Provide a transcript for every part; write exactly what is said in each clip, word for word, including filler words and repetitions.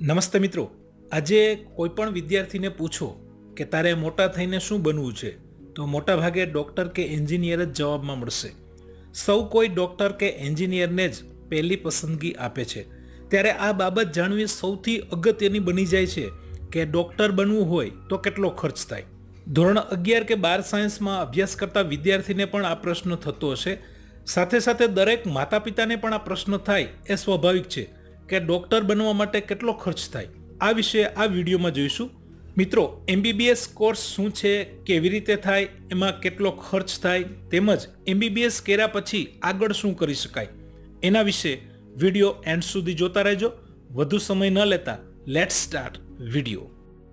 નમસ્તે મિત્રો, આજે કોઈપણ વિદ્યાર્થીને પૂછો કે તારે મોટા થઈને શું બનવું છે તો મોટા ભાગે ડૉક્ટર કે એન્જિનિયર જ જવાબમાં મળશે. સૌ કોઈ ડૉક્ટર કે એન્જિનિયરને જ પહેલી પસંદગી આપે છે. ત્યારે આ બાબત જાણવી સૌથી અગત્યની બની જાય છે કે ડૉક્ટર બનવું હોય તો કેટલો ખર્ચ થાય. ધોરણ અગિયાર કે બાર સાયન્સમાં અભ્યાસ કરતા વિદ્યાર્થીને પણ આ પ્રશ્ન થતો હશે. સાથે સાથે દરેક માતા પિતાને પણ આ પ્રશ્ન થાય એ સ્વાભાવિક છે કે ડૉક્ટર બનવા માટે કેટલો ખર્ચ થાય. આ વિશે આ વિડીયોમાં જોઈશું. મિત્રો, એમબીબીએસ કોર્સ શું છે, કેવી રીતે થાય, એમાં કેટલો ખર્ચ થાય, તેમજ એમબીબીએસ કર્યા પછી આગળ શું કરી શકાય, એના વિશે વિડીયો એન્ડ સુધી જોતા રહેજો. વધુ સમય ન લેતા લેટ્સ સ્ટાર્ટ વિડીયો.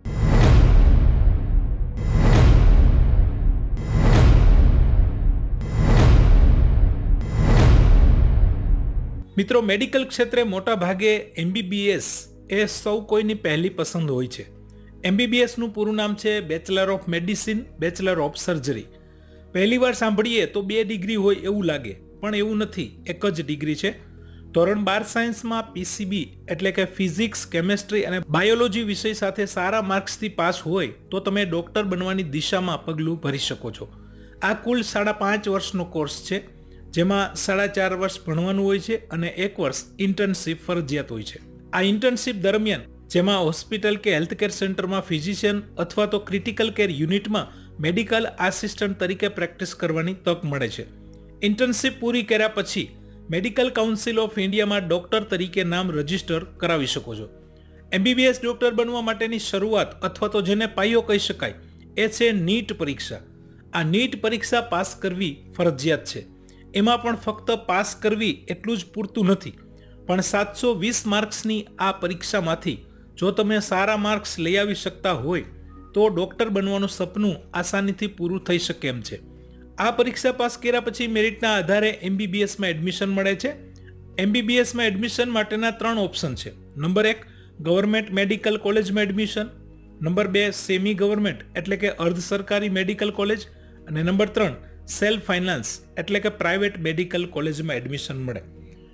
મિત્રો, મેડિકલ ક્ષેત્રે મોટા ભાગે એમબીબીએસ એ સૌ કોઈની પહેલી પસંદ હોય છે. એમબીબીએસનું પૂરું નામ છે bachelor of medicine, bachelor of surgery. પહેલી વાર સાંભળીએ તો બે ડિગ્રી હોય એવું લાગે, પણ એવું નથી, એક જ ડિગ્રી છે. ધોરણ બાર સાયન્સમાં પીસીબી એટલે કે ફિઝિક્સ, કેમેસ્ટ્રી અને બાયોલોજી વિષય સાથે સારા માર્ક્સથી પાસ હોય તો તમે ડૉક્ટર બનવાની દિશામાં પગલું ભરી શકો છો. આ કુલ સાડા પાંચ વર્ષનો કોર્સ છે, જેમાં સાડા ચાર વર્ષ ભણવાનું હોય છે અને એક વર્ષ ઇન્ટર્નશીપ ફરજિયાત હોય છે. આ ઇન્ટર્નશીપ દરમિયાન જેમાં હોસ્પિટલ કે હેલ્થકેર સેન્ટરમાં ફિઝિશિયન અથવા તો ક્રિટિકલ કેર યુનિટમાં મેડિકલ આસિસ્ટન્ટ તરીકે પ્રેક્ટિસ કરવાની તક મળે છે. ઇન્ટર્નશીપ પૂરી કર્યા પછી મેડિકલ કાઉન્સિલ ઓફ ઇન્ડિયામાં ડૉક્ટર તરીકે નામ રજીસ્ટર કરાવી શકો છો. એમબીબીએસ ડૉક્ટર બનવા માટેની શરૂઆત અથવા તો જેને પાયો કહી શકાય એ છે નીટ પરીક્ષા. આ નીટ પરીક્ષા પાસ કરવી ફરજિયાત છે. એમાં પણ ફક્ત પાસ કરવી એટલું જ પૂરતું નથી, પણ સાતસો વીસ માર્ક્સની આ પરીક્ષામાંથી જો તમે સારા માર્ક્સ લઈ આવી શકતા હોય તો ડૉક્ટર બનવાનું સપનું આસાનીથી પૂરું થઈ શકે એમ છે. આ પરીક્ષા પાસ કર્યા પછી મેરિટના આધારે એમબીબીએસમાં એડમિશન મળે છે. એમબીબીએસમાં એડમિશન માટેના ત્રણ ઓપ્શન છે. નંબર એક, ગવર્મેન્ટ મેડિકલ કોલેજમાં એડમિશન. નંબર બે, સેમી ગવર્મેન્ટ એટલે કે અર્ધ સરકારી મેડિકલ કોલેજ. અને નંબર ત્રણ, સેલ્ફ ફાઇનાન્સ એટલે કે પ્રાઇવેટ મેડિકલ કોલેજમાં એડમિશન મળે.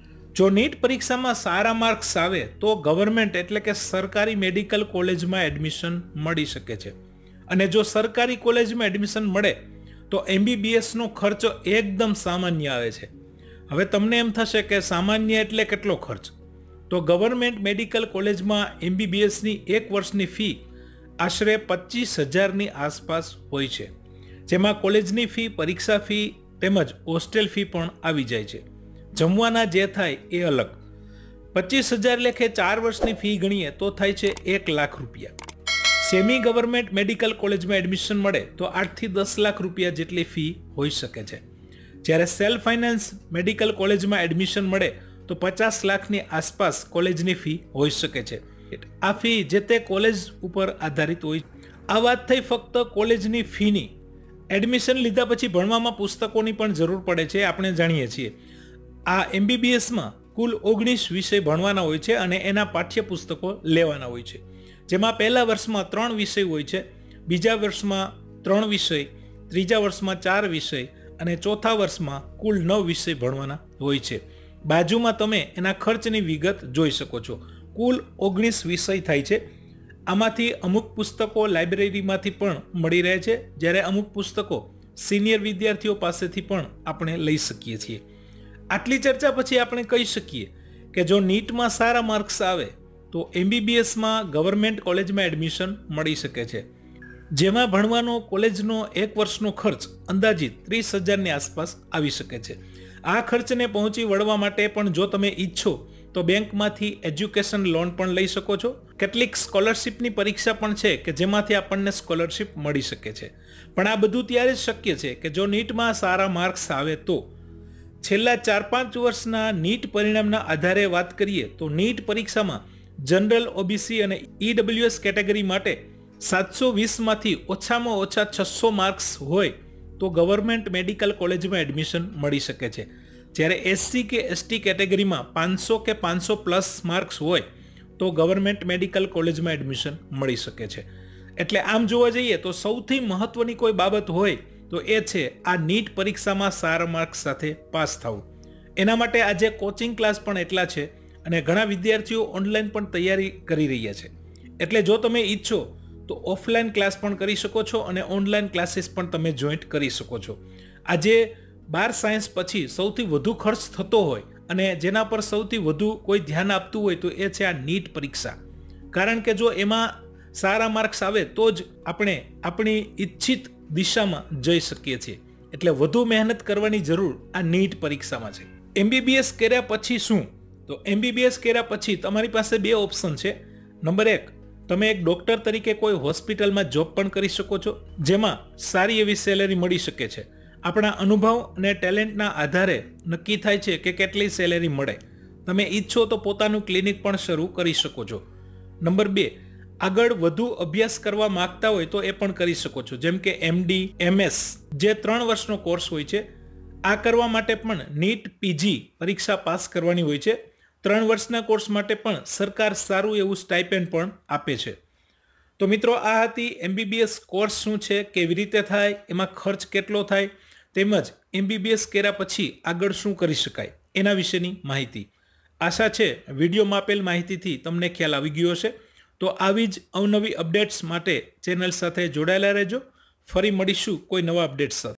જો નીટ પરીક્ષામાં સારા માર્ક્સ આવે તો ગવર્મેન્ટ એટલે કે સરકારી મેડિકલ કોલેજમાં એડમિશન મળી શકે છે. અને જો સરકારી કોલેજમાં એડમિશન મળે તો એમબીબીએસનો ખર્ચો એકદમ સામાન્ય આવે છે. હવે તમને એમ થશે કે સામાન્ય એટલે કેટલો ખર્ચ? તો ગવર્મેન્ટ મેડિકલ કોલેજમાં એમબીબીએસની એક વર્ષની ફી આશરે પચીસ હજારની આસપાસ હોય છે, જેમાં કોલેજની ફી, પરીક્ષા ફી તેમજ હોસ્ટેલ ફી પણ આવી જાય છે. જમવાના જે થાય એ અલગ. પચીસ હજાર લેખે ચાર વર્ષની ફી ગણીએ તો થાય છે એક લાખ રૂપિયા. સેમી ગવર્મેન્ટ મેડિકલ કોલેજમાં એડમિશન મળે તો આઠથી દસ લાખ રૂપિયા જેટલી ફી હોઈ શકે છે. જ્યારે સેલ્ફ ફાઇનાન્સ મેડિકલ કોલેજમાં એડમિશન મળે તો પચાસ લાખની આસપાસ કોલેજની ફી હોઈ શકે છે. આ ફી જે તે કોલેજ ઉપર આધારિત હોય. આ વાત થઈ ફક્ત કોલેજની ફીની. એડમિશન લીધા પછી ભણવામાં પુસ્તકોની પણ જરૂર પડે છે, આપણે જાણીએ છીએ. આ એમબીબીએસમાં કુલ ઓગણીસ વિષય ભણવાના હોય છે અને એના પાઠ્યપુસ્તકો લેવાના હોય છે, જેમાં પહેલા વર્ષમાં ત્રણ વિષય હોય છે, બીજા વર્ષમાં ત્રણ વિષય, ત્રીજા વર્ષમાં ચાર વિષય અને ચોથા વર્ષમાં કુલ નવ વિષય ભણવાના હોય છે. બાજુમાં તમે એના ખર્ચની વિગત જોઈ શકો છો. કુલ ઓગણીસ વિષય થાય છે. આમાંથી અમુક પુસ્તકો લાઇબ્રેરીમાંથી પણ મળી રહે છે, જ્યારે અમુક પુસ્તકો સિનિયર વિદ્યાર્થીઓ પાસેથી પણ આપણે લઈ શકીએ છીએ. આટલી ચર્ચા પછી આપણે કહી શકીએ કે જો નીટમાં સારા માર્ક્સ આવે તો એમબીબીએસમાં ગવર્મેન્ટ કોલેજમાં એડમિશન મળી શકે છે, જેમાં ભણવાનો કોલેજનો એક વર્ષનો ખર્ચ અંદાજિત ત્રીસ હજારની આસપાસ આવી શકે છે. આ ખર્ચને પહોંચી વળવા માટે પણ જો તમે ઈચ્છો તો બેંકમાંથી એજ્યુકેશન લોન પણ લઈ શકો છો. કેટલીક સ્કોલરશિપની પરીક્ષા પણ છે કે જેમાંથી આપણને સ્કોલરશિપ મળી શકે છે. પણ આ બધું ત્યારે જ શક્ય છે કે જો નીટમાં સારા માર્ક્સ આવે તો. છેલ્લા ચાર પાંચ વર્ષના નીટ પરિણામના આધારે વાત કરીએ તો નીટ પરીક્ષામાં જનરલ, ઓબીસી અને ઈડબ્લ્યુએસ કેટેગરી માટે સાતસો વીસમાંથી ઓછામાં ઓછા છસો માર્ક્સ હોય તો ગવર્મેન્ટ મેડિકલ કોલેજમાં એડમિશન મળી શકે છે. જ્યારે એસસી કે એસટી કેટેગરીમાં પાંચસો કે પાંચસો પ્લસ માર્ક્સ હોય તો ગવર્મેન્ટ મેડિકલ કોલેજમાં એડમિશન મળી શકે છે. એટલે આમ જોવા જઈએ તો સૌથી મહત્વની કોઈ બાબત હોય તો એ છે આ નીટ પરીક્ષામાં સારા માર્ક્સ સાથે પાસ થવું. એના માટે આજે કોચિંગ ક્લાસ પણ એટલા છે અને ઘણા વિદ્યાર્થીઓ ઓનલાઈન પણ તૈયારી કરી રહ્યા છે. એટલે જો તમે ઈચ્છો તો ઓફલાઈન ક્લાસ પણ કરી શકો છો અને ઓનલાઈન ક્લાસીસ પણ તમે જોઈન્ટ કરી શકો છો. આજે બાર સાયન્સ પછી સૌથી વધુ ખર્ચ થતો હોય અને જેના પર સૌથી વધુ કોઈ ધ્યાન આપતું હોય તો એ છે આ નીટ પરીક્ષા. કારણ કે જો એમાં સારા માર્ક્સ આવે તો જ આપણે આપણી ઈચ્છિત દિશામાં જઈ શકીએ છીએ. એટલે વધુ મહેનત કરવાની જરૂર આ નીટ પરીક્ષામાં છે. એમબીબીએસ કર્યા પછી શું? તો એમબીબીએસ કર્યા પછી તમારી પાસે બે ઓપ્શન છે. નંબર એક, તમે એક ડોક્ટર તરીકે કોઈ હોસ્પિટલમાં જોબ પણ કરી શકો છો, જેમાં સારી એવી સેલેરી મળી શકે છે. આપણા અનુભવ અને ટેલેન્ટના આધારે નક્કી થાય છે કે કેટલી સેલેરી મળે. તમે ઈચ્છો તો પોતાનું ક્લિનિક પણ શરૂ કરી શકો છો. નંબર બે, આગળ વધુ અભ્યાસ કરવા માંગતા હોય તો એ પણ કરી શકો છો, જેમ કે એમડી, એમએસ જે ત્રણ વર્ષનો કોર્સ હોય છે. આ કરવા માટે પણ નીટ પીજી પરીક્ષા પાસ કરવાની હોય છે. ત્રણ વર્ષના કોર્સ માટે પણ સરકાર સારું એવું સ્ટાઇપેન્ડ પણ આપે છે. તો મિત્રો, આ હતી એમબીબીએસ કોર્સ શું છે, કેવી રીતે થાય, એમાં ખર્ચ કેટલો થાય, તેમજ એમબીબીએસ કર્યા પછી આગળ શું કરી શકાય એના વિશેની માહિતી. આશા છે વિડીયોમાં આપેલ માહિતીથી તમને ખ્યાલ આવી ગયો હશે. તો આવી જ અવનવી અપડેટ્સ માટે ચેનલ સાથે જોડાયેલા રહેજો. ફરી મળીશું કોઈ નવા અપડેટ્સ સાથે.